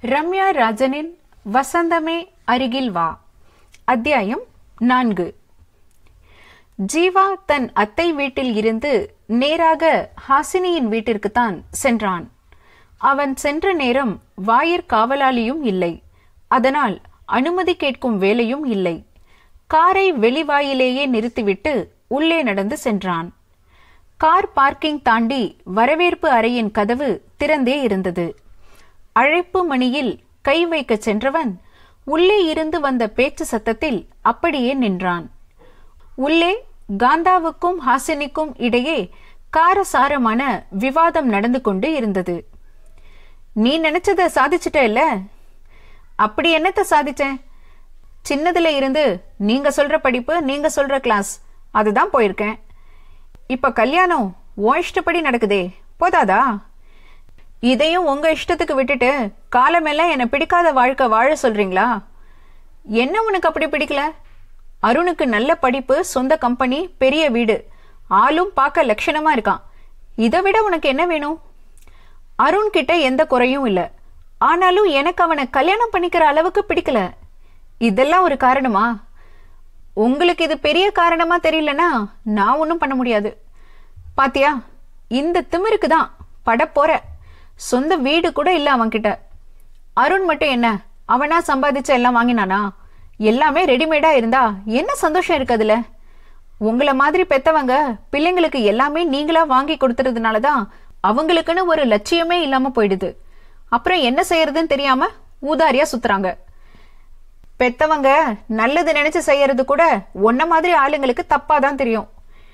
ரம்யா ராஜனின் வசந்தமே அருகில் வா. அத்தியாயம் 4. ஜீவா தன் அத்தை வீட்டில் இருந்து நேராக ஹாசினியின் வீட்டிற்குத்தான் சென்றான். அவன் சென்ற நேரம் வாயிற் காவலாளியும் இல்லை. அதனால் அனுமதி கேட்கும் வேலையும் இல்லை. காரை வெளிவாயிலேயே நிறுத்திவிட்டு உள்ளே நடந்து சென்றான். கார் பார்க்கிங் தாண்டி வரவேற்பு அறையின் கதவு திறந்தே இருந்தது. அழைப்பு மணியில் கை வைக்க சென்றவன் உள்ளே இருந்து வந்த பேச்சு சத்தத்தில் அப்படியே நின்றான். உள்ளே காந்தாவுக்கும் ஹாசினிக்கும் இடையே காரசாரமான விவாதம் நடந்து கொண்டு இருந்தது. நீ நினைச்சத சாதிச்சிட்ட இல்ல? அப்படி என்னத்த சாதிச்சேன்? சின்னதுல இருந்து நீங்க சொல்ற படிப்பு, நீங்க சொல்ற கிளாஸ், அதுதான் போயிருக்கேன். இப்ப கல்யாணம் உன் இஷ்டப்படி நடக்குதே, போதாதா? இதையும் உங்க இஷ்டத்துக்கு விட்டுட்டு காலமெல்லாம் என்ன பிடிக்காத வாழ்க்கை வாழ சொல்றீங்களா? என்ன உனக்கு அப்படி பிடிக்கல? அருணுக்கு நல்ல படிப்பு, சொந்த கம்பெனி, பெரிய வீடு, ஆளும் பார்க்க லட்சணமா இருக்கான். இதை விட உனக்கு என்ன வேணும்? அருண் கிட்ட எந்த குறையும் இல்லை. ஆனாலும் எனக்கு அவனை கல்யாணம் பண்ணிக்கிற அளவுக்கு பிடிக்கல. இதெல்லாம் ஒரு காரணமா? உங்களுக்கு இது பெரிய காரணமா தெரியலன்னா நான் ஒன்றும் பண்ண முடியாது. பாத்தியா, இந்த திமிருக்கு தான் பட போற. சொந்த வீடு கூட இல்ல அவன்கிட்ட. அருண் மட்டும் என்ன அவனா சம்பாதிச்ச எல்லாம் வாங்கினானா? எல்லாமே ரெடிமேடா இருந்தா என்ன சந்தோஷம் இருக்கு அதுல? உங்களை மாதிரி பெத்தவங்க பிள்ளைங்களுக்கு எல்லாமே நீங்களா வாங்கி கொடுத்துறதுனாலதான் அவங்களுக்குன்னு ஒரு லட்சியமே இல்லாம போயிடுது. அப்புறம் என்ன செய்யறதுன்னு தெரியாம ஊதாரியா சுத்துறாங்க. பெத்தவங்க நல்லது நினைச்சு செய்யறது கூட ஒன்ன மாதிரி ஆளுங்களுக்கு தப்பாதான் தெரியும்.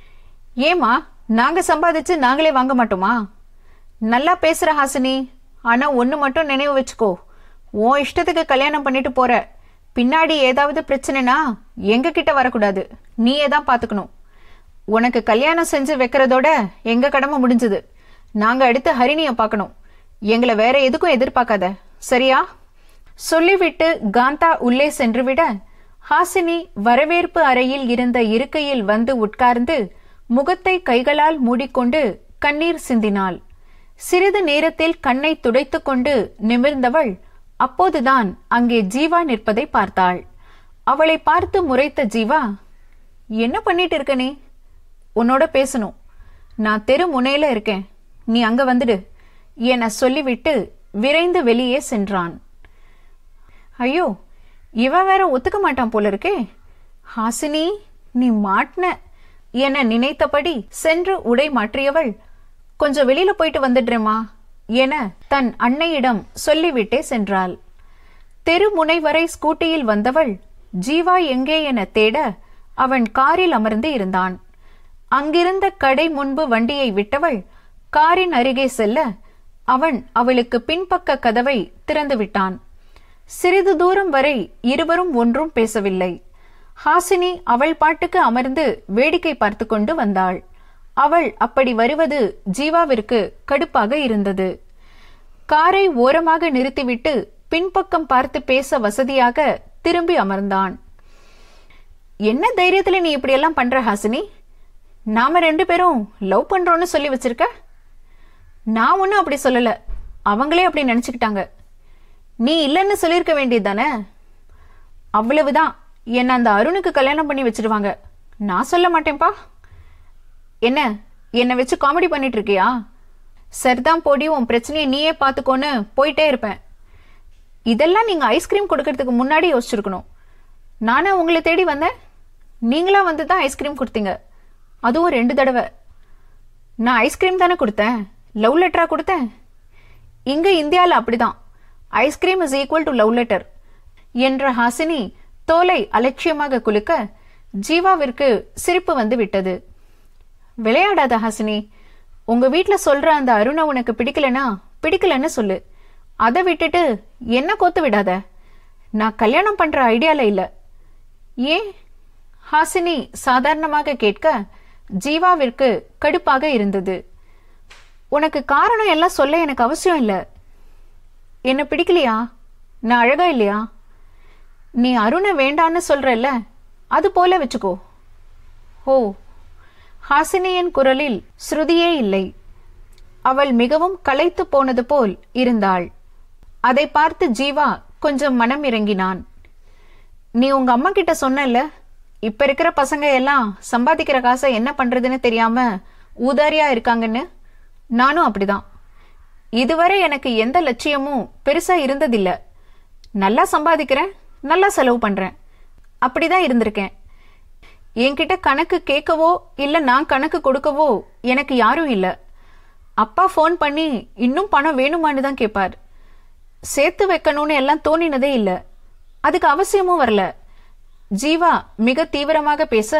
ஏமா நாங்க சம்பாதிச்சு நாங்களே வாங்க மாட்டோமா? நல்லா பேசுற ஹாசினி, ஆனா ஒண்ணு மட்டும் நினைவு வச்சுக்கோ. உன் இஷ்டத்துக்கு கல்யாணம் பண்ணிட்டு போற, பின்னாடி ஏதாவது பிரச்சனைனா எங்க கிட்ட வரக்கூடாது. நீயே தான் பாத்துக்கணும். உனக்கு கல்யாணம் செஞ்சு வைக்கிறதோட எங்க கடமை முடிஞ்சது. நாங்க அடுத்து ஹரிணிய பார்க்கணும். எங்களை வேற எதுக்கும் எதிர்பார்க்காத, சரியா? சொல்லிவிட்டு காந்தா உள்ளே சென்றுவிட ஹாசினி வரவேற்பு அறையில் இருந்த இருக்கையில் வந்து உட்கார்ந்து முகத்தை கைகளால் மூடிக்கொண்டு கண்ணீர் சிந்தினாள். சிறிது நேரத்தில் கண்ணை துடைத்துக் கொண்டு நிமிர்ந்தவள் அப்போதுதான் அங்கே ஜீவா நிற்பதை பார்த்தாள். அவளை பார்த்து முறைத்த ஜீவா, என்ன பண்ணிட்டு இருக்க நீ? உன்னோட பேசணும். நான் தெரு முனையில இருக்கேன், நீ அங்க வந்துடு என சொல்லிவிட்டு விரைந்து வெளியே சென்றான். ஐயோ, இவன் வேற ஒத்துக்க மாட்டான் போல இருக்கே. ஹாசினி, நீ மாட்டின என நினைத்தபடி சென்று உடை மாற்றியவள், கொஞ்சம் வெளியில போயிட்டு வந்துடுறேமா என தன் அன்னையிடம் சொல்லிவிட்டே சென்றாள். தெருமுனை வரை ஸ்கூட்டியில் வந்தவள் ஜீவா எங்கே என தேட அவன் காரில் அமர்ந்து இருந்தான். அங்கிருந்த கடை முன்பு வண்டியை விட்டவள் காரின் அருகே செல்ல அவன் அவளுக்கு பின்பக்க கதவை திறந்து விட்டான். சிறிது தூரம் வரை இருவரும் ஒன்றும் பேசவில்லை. ஹாசினி அவள் பாட்டுக்கு அமர்ந்து வேடிக்கை பார்த்து கொண்டு வந்தாள். அவள் அப்படி வருவது ஜீவாவிற்கு கடுப்பாக இருந்தது. காரை ஓரமாக நிறுத்திவிட்டு பின்பக்கம் பார்த்து பேச வசதியாக திரும்பி அமர்ந்தான். என்ன தைரியத்துல நீ இப்படி எல்லாம் பண்ற ஹாசினி? நாம 2 பேரும் லவ் பண்றோம்னு சொல்லி வச்சிருக்க? நான் ஒன்னும் அப்படி சொல்லல, அவங்களே அப்படி நினைச்சுக்கிட்டாங்க. நீ இல்லைன்னு சொல்லியிருக்க வேண்டியதுதானே? அவ்வளவுதான், என்ன அந்த அருணுக்கு கல்யாணம் பண்ணி வச்சிருவாங்க. நான் சொல்ல மாட்டேன்பா. என்ன வச்சு காமெடி பண்ணிட்டு இருக்கியா? சரிதான் போடி, உன் பிரச்சனையை நீயே பார்த்துக்கோன்னு போயிட்டே இருப்பேன். இதெல்லாம் நீங்க ஐஸ்கிரீம் கொடுக்கறதுக்கு முன்னாடி யோசிச்சிருக்கணும். நானே உங்களை தேடி வந்தேன், நீங்களா வந்து தான் ஐஸ்கிரீம் கொடுத்தீங்க. அதுவும் 2 தடவை. நான் ஐஸ்கிரீம் தானே கொடுத்தேன், லவ் லெட்டரா கொடுத்தேன்? இங்க இந்தியாவில் அப்படிதான், ice cream is equal to love letter என்ற ஹாசினி தோலை அலட்சியமாக குலுக்க ஜீவாவிற்கு சிரிப்பு வந்து விட்டது. விளையாடாத ஹாசினி, உங்க வீட்டுல சொல்ற அந்த அருணை உனக்கு பிடிக்கலன்னு சொல்லு. அதை விட்டுட்டு என்ன கோத்து விடாத. நான் கல்யாணம் பண்ற ஐடியால இல்ல. ஏன்? ஹாசினி சாதாரணமாக கேட்க ஜீவாவிற்கு கடுப்பாக இருந்தது. உனக்கு காரணம் எல்லாம் சொல்ல எனக்கு அவசியம் இல்ல. என்ன பிடிக்கலையா? நான் அழகா இல்லையா? நீ அருணை வேண்டான்னு சொல்றல்ல, அது போல வச்சுக்கோ. ஓ, ஹாசினியின் குரலில் ஸ்ருதியே இல்லை. அவள் மிகவும் களைத்து போனது போல் இருந்தாள். அதை பார்த்து ஜீவா கொஞ்சம் மனம் இறங்கினான். நீ உங்க அம்மா கிட்ட சொன்னல, இப்ப இருக்கிற பசங்க எல்லாம் சம்பாதிக்கிற காசை என்ன பண்றதுன்னு தெரியாம ஊதாரியா இருக்காங்கன்னு. நானும் அப்படிதான். இதுவரை எனக்கு எந்த லட்சியமும் பெருசா இருந்ததில்ல. நல்லா சம்பாதிக்கிறேன், நல்லா செலவு பண்றேன், அப்படிதான் இருந்திருக்கேன். என்கிட்ட கணக்கு கேட்கவோ இல்ல நான் கணக்கு கொடுக்கவோ எனக்கு யாரும் இல்ல. அப்பா ஃபோன் பண்ணி இன்னும் பணம் வேணுமான்னு தான் கேட்பார். சேர்த்து வைக்கணும்னு எல்லாம் தோணினதே இல்ல, அதுக்கு அவசியமும் வரல. ஜீவா மிக தீவிரமாக பேச,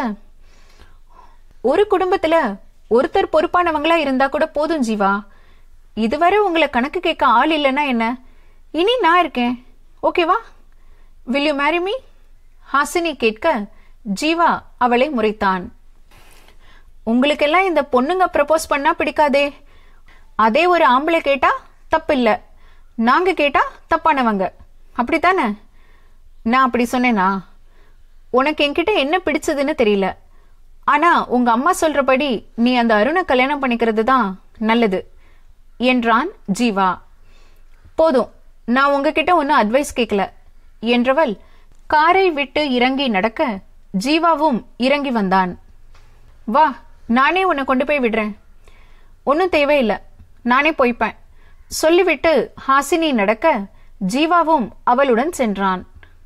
ஒரு குடும்பத்துல ஒருத்தர் பொறுப்பானவங்களா இருந்தா கூட போதும் ஜீவா. இதுவரை உங்களை கணக்கு கேட்க ஆள் இல்லைன்னா என்ன, இனி நான் இருக்கேன், ஓகேவா? Will you marry me? Hasini கேட்க ஜீவா அவளை முறைத்தான். உங்களுக்கெல்லாம் இந்த பொண்ணுங்க ப்ரப்போஸ் பண்ணா பிடிக்காதே, அதே ஒரு ஆம்பளை கேட்டா தப்பில்ல, நாங்க கேட்டா தப்பானவங்க, அப்படித்தானே? நான் அப்படி சொன்னேனா? உனக்கு என்கிட்ட என்ன பிடிச்சதுன்னு தெரியல. ஆனா உங்க அம்மா சொல்றபடி நீ அந்த அருணை கல்யாணம் பண்ணிக்கிறது தான் நல்லது என்றான் ஜீவா. போதும், நான் உங்ககிட்ட ஒன்னும் அட்வைஸ் கேட்கல என்றவள் காரை விட்டு இறங்கி நடக்க ஜீவாவும் இறங்கி வந்தான். வா, நானே உன்னை கொண்டு போய் விடுறேன். ஒன்னும் தேவையில்லை, நானே போய்ப்பேன் சொல்லிவிட்டு ஹாசினி நடக்க ஜீவாவும் அவளுடன் சென்றான்.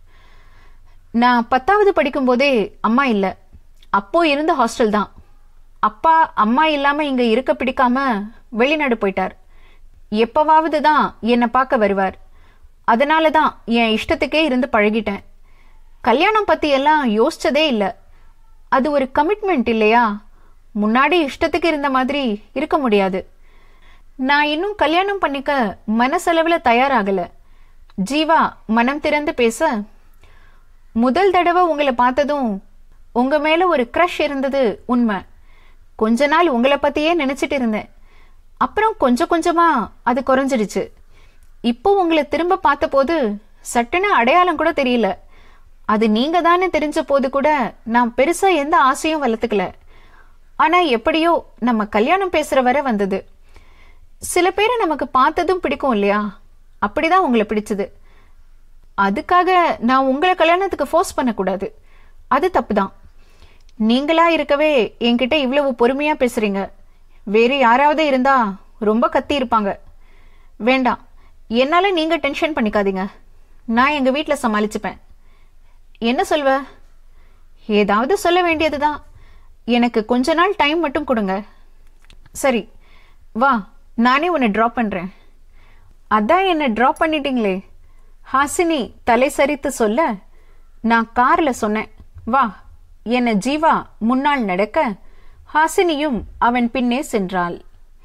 நான் 10வது படிக்கும் போதே அம்மா இல்ல, அப்போ இருந்த ஹாஸ்டல் தான். அப்பா அம்மா இல்லாம இங்க இருக்க பிடிக்காம வெளிநாடு போயிட்டார். எப்பவாவது தான் என்னை பார்க்க வருவார். அதனாலதான் என் இஷ்டத்துக்கே இருந்து பழகிட்டேன். கல்யாணம் பத்தி எல்லாம் யோசிச்சதே இல்ல. அது ஒரு கமிட்மெண்ட் இல்லையா? முன்னாடி இஷ்டத்துக்கு இருந்த மாதிரி இருக்க முடியாது. நான் இன்னும் கல்யாணம் பண்ணிக்க மனசளவுல தயாராகல. ஜீவா மனம் திறந்து பேச, முதல் தடவை உங்களை பார்த்ததும் உங்க மேல ஒரு க்ரஷ் இருந்தது உண்மை. கொஞ்ச நாள் உங்களை பத்தியே நினைச்சிட்டு இருந்தேன். அப்புறம் கொஞ்சம் கொஞ்சமா அது குறைஞ்சிடுச்சு. இப்போ உங்களை திரும்ப பார்த்த போது சட்டுன்னு அடையாளம் கூட தெரியல. அது நீங்க தானே தெரிஞ்ச போது கூட நான் பெருசா எந்த ஆசையும் வளர்த்துக்கல. ஆனா எப்படியோ நம்ம கல்யாணம் பேசுற வரை வந்தது. சில பேரை நமக்கு பார்த்ததும் பிடிக்கும் இல்லையா? அப்படிதான் உங்களை பிடிச்சது. அதுக்காக நான் உங்களை கல்யாணத்துக்கு ஃபோர்ஸ் பண்ணக்கூடாது, அது தப்புதான். நீங்களா இருக்கவே என்கிட்ட இவ்வளவு பொறுமையா பேசுறீங்க. வேறு யாராவது இருந்தா ரொம்ப கத்தி இருப்பாங்க. வேண்டாம், என்னால நீங்க டென்ஷன் பண்ணிக்காதீங்க. நான் எங்க வீட்டுல சமாளிச்சுப்பேன். என்ன சொல்வ? ஏதாவது சொல்ல வேண்டியதுதான். எனக்கு கொஞ்ச நாள் டைம் மட்டும் கொடுங்க. சரி வா, நானே உன்னை டிராப் பண்றேன். அதான் என்ன டிராப் பண்ணிட்டீங்களே. ஹாசினி தலை சரித்து சொல்ல, நான் கார்ல சொன்னேன் வா. என்ன ஜீவா முன்னால் நடக்க ஹாசினியும் அவன் பின்னே சென்றாள்.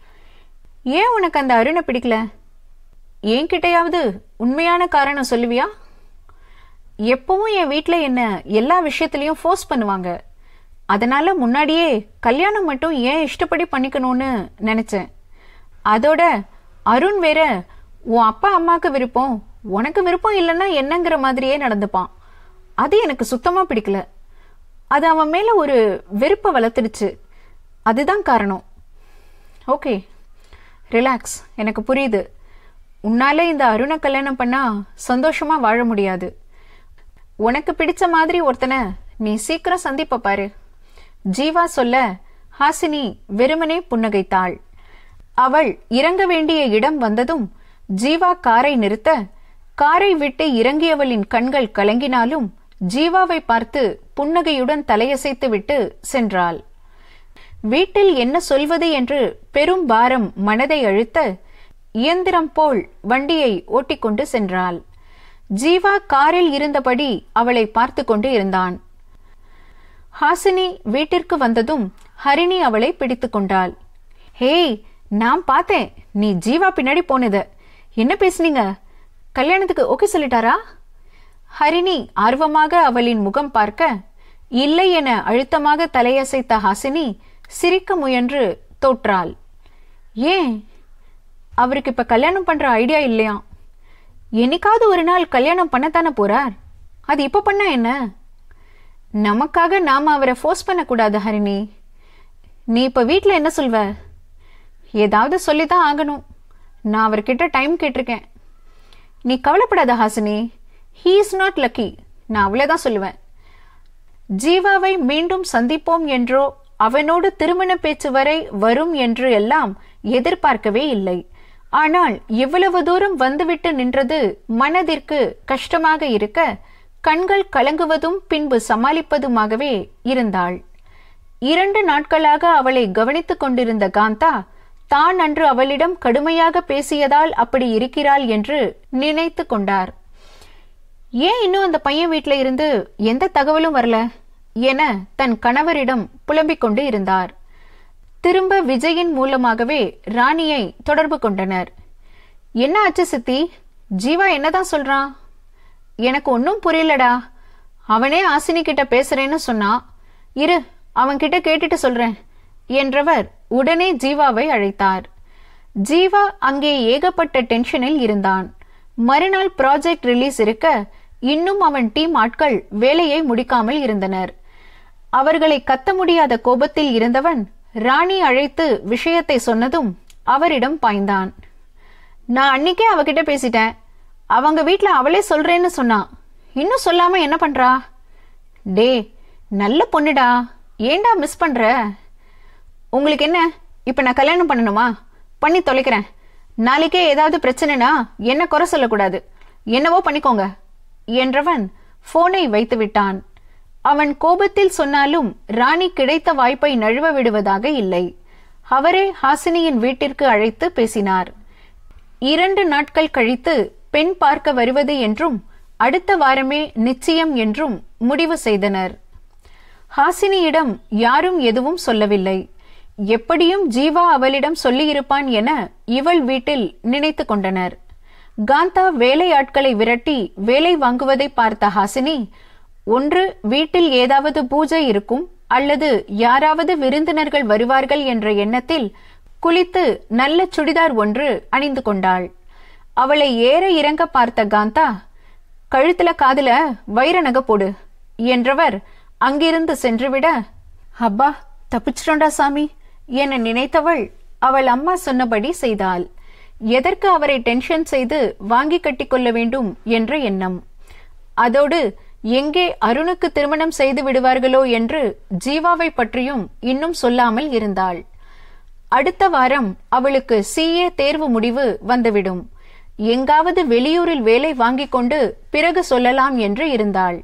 ஏன் உனக்கு அந்த அருணை பிடிக்கல? என்கிட்டயாவது உண்மையான காரணம் சொல்லுவியா? எப்பவும் என் வீட்டுல என்ன எல்லா விஷயத்திலையும் ஃபோர்ஸ் பண்ணுவாங்க. அதனால முன்னாடியே கல்யாணம் மட்டும் ஏன் இஷ்டப்படி பண்ணிக்கணும்னு நினைச்சேன். அதோட அருண் வேற உன் அப்பா அம்மாக்கு விருப்பம், உனக்கு விருப்பம் இல்லைன்னா என்னங்கிற மாதிரியே நடந்துப்பான். அது எனக்கு சுத்தமா பிடிக்கல. அது அவன் மேல ஒரு வெறுப்பை வளர்த்துடுச்சு. அதுதான் காரணம். Okay, relax. எனக்கு புரியுது. உன்னால இந்த அருணை கல்யாணம் பண்ணா சந்தோஷமா வாழ முடியாது. உனக்கு பிடிச்ச மாதிரி ஒருத்தனை நீ சீக்கிரம் சந்திப்ப பாரு. ஜீவா சொல்ல ஹாசினி வெறுமனே புன்னகைத்தாள். அவள் இறங்க வேண்டிய இடம் வந்ததும் ஜீவா காரை நிறுத்த, காரை விட்டு இறங்கியவளின் கண்கள் கலங்கினாலும் ஜீவாவை பார்த்து புன்னகையுடன் தலையசைத்து விட்டு சென்றாள். வீட்டில் என்ன சொல்வது என்று பெரும் பாரம் மனதை அழுத்த இயந்திரம் போல் வண்டியை ஓட்டிக்கொண்டு சென்றாள். ஜீவா காரில் இருந்தபடி அவளை பார்த்து கொண்டு இருந்தான். ஹாசினி வீட்டிற்கு வந்ததும் ஹரிணி அவளை பிடித்து கொண்டாள். ஹேய், நான் பார்த்தேன் நீ ஜீவா பின்னாடி போனத. என்ன பேசுனீங்க? கல்யாணத்துக்கு ஓகே சொல்லிட்டாரா? ஹரிணி ஆர்வமாக அவளின் முகம் பார்க்க, இல்லை என அழுத்தமாக தலையசைத்த ஹாசினி சிரிக்க முயன்று தோற்றாள். ஏன்? அவருக்கு இப்ப கல்யாணம் பண்ற ஐடியா இல்லையா? என்னைக்காவது ஒரு நாள் கல்யாணம் பண்ணத்தானே போறார். அது இப்ப பண்ண என்ன? நமக்காக நாம அவரை ஃபோர்ஸ் பண்ணக்கூடாது ஹரிணி. நீ இப்ப வீட்டுல என்ன சொல்வ? ஏதாவது சொல்லிதான் ஆகணும். நான் அவர்கிட்ட டைம் கேட்டிருக்கேன். நீ கவலைப்படாத Hasini, he is not lucky, நான் அவ்வளவுதான் சொல்லுவேன். ஜீவாவை மீண்டும் சந்திப்போம் என்றோ அவனோடு திருமண பேச்சு வரை வரும் என்று எல்லாம் எதிர்பார்க்கவே இல்லை. ஆனால் இவ்வளவு தூரம் வந்துவிட்டு நின்றது மனதிற்கு கஷ்டமாக இருக்க கண்கள் கலங்குவதும் பின்பு சமாளிப்பதுமாகவே இருந்தாள். 2 நாட்களாக அவளை கவனித்துக் கொண்டிருந்த காந்தா தான் அன்று அவளிடம் கடுமையாக பேசியதால் அப்படி இருக்கிறாள் என்று நினைத்து கொண்டார். ஏன் இன்னும் அந்த பையன் வீட்டில இருந்து எந்த தகவலும் வரல என தன் கணவரிடம் புலம்பிக் கொண்டு இருந்தார். திரும்ப விஜயின் மூலமாகவே ராணியை தொடர்பு கொண்டனர். என்ன ஆச்சு சித்தி, ஜீவா என்னதான் சொல்றான்? எனக்கு ஒன்னும் புரியலடா. அவனே ஹாசினி கிட்ட பேசுறேன்னு சொன்னான். இரு, அவன்கிட்ட கேட்டுட்டு சொல்றேன் என்றவர் உடனே ஜீவாவை அழைத்தார். ஜீவா அங்கே ஏகப்பட்ட டென்ஷனில் இருந்தான். மறுநாள் ப்ராஜெக்ட் ரிலீஸ் இருக்க இன்னும் அவன் டீம் ஆட்கள் வேலையை முடிக்காமல் இருந்தனர். அவர்களை கத்த முடியாத கோபத்தில் இருந்தவன் ராணி அழைத்து விஷயத்தை சொன்னதும் அவரிடம் பாய்ந்தான். நான் அன்னைக்கே அவகிட்ட பேசிட்டேன். அவங்க வீட்டுல அவளே சொல்றேன்னு சொன்னா. இன்னும் சொல்லாம என்ன பண்றா? டே, நல்ல பொண்ணுடா, ஏண்டா மிஸ் பண்ற? உங்களுக்கு என்ன, இப்ப நான் கல்யாணம் பண்ணணுமா? பண்ணி தொலைக்கிறேன். நாளைக்கே ஏதாவது பிரச்சனைனா என்ன குறை சொல்லக்கூடாது. என்னவோ பண்ணிக்கோங்க என்றவன் போனை வைத்து விட்டான். அவன் கோபத்தில் சொன்னாலும் ராணி கிடைத்த வாய்ப்பை நழுவ விடுவதாக இல்லை. அவரே ஹாசினியின் வீட்டிற்கு அழைத்து பேசினார். 2 நாட்கள் கழித்து பெண் பார்க்க வருவது என்றும் அடுத்த வாரமே நிச்சயம் என்றும் முடிவு செய்தனர். ஹாசினியிடம் யாரும் எதுவும் சொல்லவில்லை. எப்படியும் ஜீவா அவளிடம் சொல்லியிருப்பான் என இவள் வீட்டில் நினைத்து கொண்டனர். காந்தா வேலையாட்களை விரட்டி வேலை வாங்குவதை பார்த்த ஹாசினி, ஒன்று வீட்டில் ஏதாவது பூஜை இருக்கும் அல்லது யாராவது விருந்தினர்கள் வருவார்கள் என்ற எண்ணத்தில் குளித்து நல்ல சுடிதார் ஒன்று அணிந்து கொண்டாள். அவளை ஏற இறங்க பார்த்த காந்தா, கழுத்துல காதுல வைர நகை போடு என்றவர் அங்கிருந்து சென்றுவிட, அப்பா தப்பிச்சிட்டோண்டா சாமி என நினைத்தவள் அவள் அம்மா சொன்னபடி செய்தாள். எதற்கு அவரை டென்ஷன் செய்து வாங்கி கட்டிக்கொள்ள வேண்டும் என்ற எண்ணம். அதோடு எங்கே அருணுக்கு திருமணம் செய்து விடுவார்களோ என்று ஜீவாவை பற்றியும் இன்னும் சொல்லாமல் இருந்தாள். அடுத்த வாரம் அவளுக்கு CA தேர்வு முடிவு வந்துவிடும். எங்காவது வெளியூரில் வேலை வாங்கிக் கொண்டு பிறகு சொல்லலாம் என்று இருந்தாள்.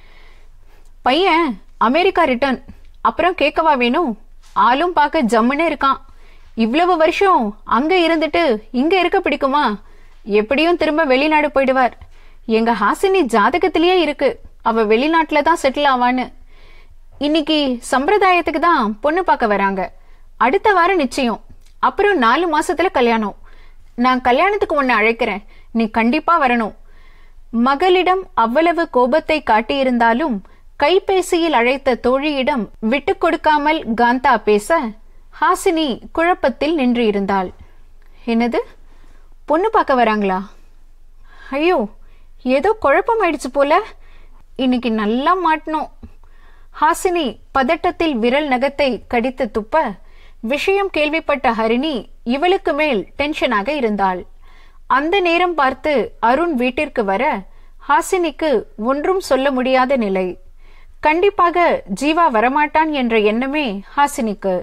பையன் அமெரிக்கா ரிட்டர்ன், அப்புறம் கேட்கவா வேணும்? ஆளும் பார்க்க ஜம்முன்னு இருக்கான். இவ்வளவு வருஷம் அங்க இருந்துட்டு இங்க இருக்க பிடிக்குமா? எப்படியும் திரும்ப வெளிநாடு போயிடுவார். எங்க ஹாசினி ஜாதகத்திலேயே இருக்கு, அவ வெளிநாட்டுல தான் செட்டில் ஆவான்னு. இன்னைக்கு சம்பிரதாயத்துக்கு தான் பொண்ணு பார்க்க வராங்க. அடுத்த வாரம் நிச்சயம், அப்புறம் 4 மாசத்துல கல்யாணம். நான் கல்யாணத்துக்கு உன்னை அழைக்கிறேன், நீ கண்டிப்பா வரணும். மகளிடம் அவ்வளவு கோபத்தை காட்டியிருந்தாலும் கைபேசியில் அழைத்த தோழியிடம் விட்டு கொடுக்காமல் காந்தா பேச ஹாசினி குழப்பத்தில் நின்று இருந்தாள். என்னது, பொண்ணு பார்க்க வராங்களா? ஐயோ, ஏதோ குழப்பம் ஆயிடுச்சு போல. இன்னைக்கு நல்லா மாட்டணும். ஹாசினி பதட்டத்தில் விரல் நகத்தை கடித்து துப்ப விஷயம் கேள்விப்பட்ட ஹரிணி இவளுக்கு மேல் டென்ஷனாக இருந்தாள். அந்த நேரம் பார்த்து அருண் வீட்டிற்கு வர ஹாசினிக்கு ஒன்றும் சொல்ல முடியாத நிலை. கண்டிப்பாக ஜீவா வரமாட்டான் என்ற எண்ணமே ஹாசினிக்கு.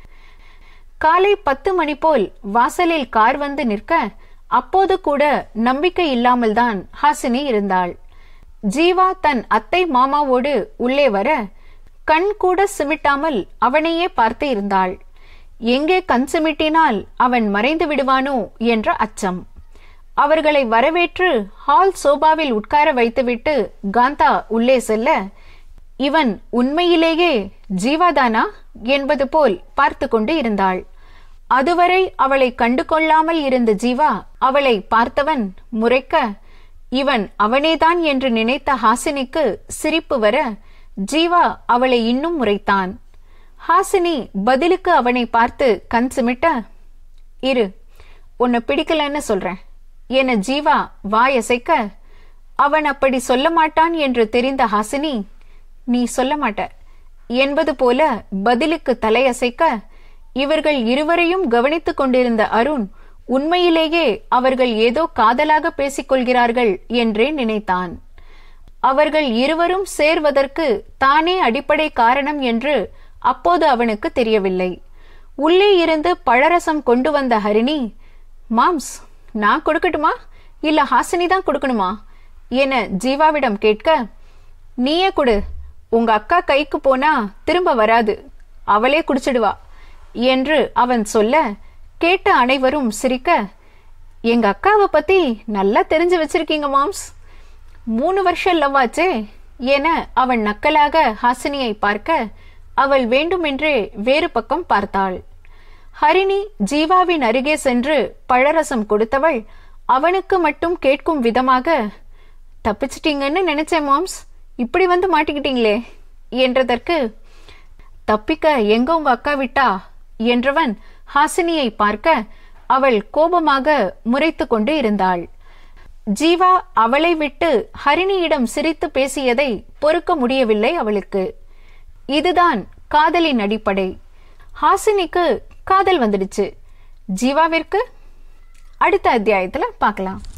காலை 10 மணி போல் வாசலில் கார் வந்து நிற்க அப்போது கூட நம்பிக்கை இல்லாமல் தான் ஹாசினி இருந்தாள். ஜீவா தன் அத்தை மாமாவோடு உள்ளே வர கண் கூட சிமிட்டாமல் அவனையே பார்த்து இருந்தாள். எங்கே கண் சிமிட்டினால் அவன் மறைந்து விடுவானோ என்ற அச்சம். அவர்களை வரவேற்று ஹால் சோபாவில் உட்கார வைத்துவிட்டு காந்தா உள்ளே செல்ல, இவன் உண்மையிலேயே ஜீவாதானா என்பது போல் பார்த்து கொண்டு இருந்தாள். அதுவரை அவளை கண்டு கொள்ளாமல் இருந்த ஜீவா அவளை பார்த்தவன் முறைக்க, இவன் அவனேதான் என்று நினைத்த ஹாசினிக்கு சிரிப்பு வர ஜீவா அவளை இன்னும் முறைத்தான். ஹாசினி பதிலுக்கு அவனை பார்த்து கண் சிமிட்ட, இரு, உன்னை பிடிக்கலன்னு சொல்றேன் என ஜீவா வாயசைக்க, அவன் அப்படி சொல்ல மாட்டான் என்று தெரிந்த ஹாசினி, நீ சொல்ல மாட்ட என்பது போல பதிலுக்கு தலையசைக்க, இவர்கள் இருவரையும் கவனித்துக் கொண்டிருந்த அருண் உண்மையிலேயே அவர்கள் ஏதோ காதலாக பேசிக்கொள்கிறார்கள் என்றே நினைத்தான். அவர்கள் இருவரும் சேர்வதற்கு தானே அடிப்படை காரணம் என்று அப்போது அவனுக்கு தெரியவில்லை. உள்ளே இருந்து பழரசம் கொண்டு வந்த ஹரிணி, மாம்ஸ் நான் கொடுக்கட்டுமா இல்ல ஹாசினி தான் கொடுக்கணுமா என ஜீவாவிடம் கேட்க, நீயே கொடு, உங்க அக்கா கைக்கு போனா திரும்ப வராது, அவளே குடிச்சிடுவா என்று அவன் சொல்ல கேட்ட அனைவரும் சிரிக்க, எங்க அக்காவை பத்தி நல்லா தெரிஞ்சு வச்சிருக்கீங்க மாம்ஸ், 3 வருஷம் லவ் ஆச்சே என அவன் நக்கலாக ஹாசினியை பார்க்க அவள் வேண்டுமென்றே வேறு பக்கம் பார்த்தாள். ஹரிணி ஜீவாவின் அருகே சென்று பழரசம் கொடுத்தவள் அவனுக்கு மட்டும் கேட்கும் விதமாக, தப்பிச்சிட்டீங்கன்னு நினைச்சேன் மாம்ஸ், இப்படி வந்து மாட்டிக்கிட்டீங்களே என்றதற்கு, தப்பிக்க எங்க உங்க அக்கா விட்டா என்றவன் ஹாசினியை பார்க்க அவள் கோபமாக முறைத்து கொண்டு இருந்தாள். ஜீவா அவளை விட்டு ஹரிணியிடம் சிரித்து பேசியதை பொறுக்க முடியவில்லை அவளுக்கு. இதுதான் காதலின் அடிப்படை. ஹாசினிக்கு காதல் வந்துடுச்சு, ஜீவாவிற்கு அடுத்த அத்தியாயத்துல பார்க்கலாம்.